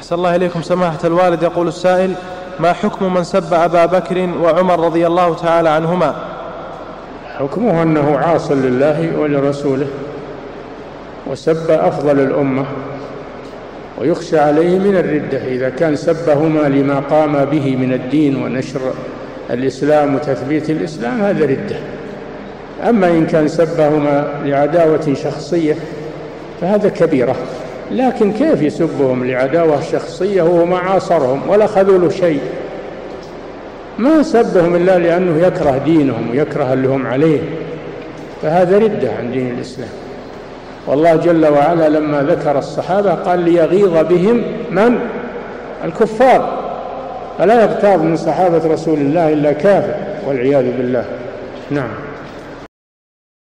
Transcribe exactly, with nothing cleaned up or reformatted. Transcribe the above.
أحسن الله إليكم سماحة الوالد. يقول السائل: ما حكم من سب أبا بكر وعمر رضي الله تعالى عنهما؟ حكمه أنه عاص لله ولرسوله وسب أفضل الأمة، ويخشى عليه من الردة إذا كان سبهما لما قام به من الدين ونشر الإسلام وتثبيت الإسلام، هذا ردة. أما إن كان سبهما لعداوة شخصية فهذا كبيرة. لكن كيف يسبهم لعداوة شخصية وهو ما عاصرهم ولا خذوا له شيء؟ ما سبهم إلا لأنه يكره دينهم ويكره اللي هم عليه، فهذا ردة عن دين الإسلام. والله جل وعلا لما ذكر الصحابة قال ليغيظ بهم من؟ الكفار، فلا يغتاظ من صحابة رسول الله إلا كافر والعياذ بالله. نعم.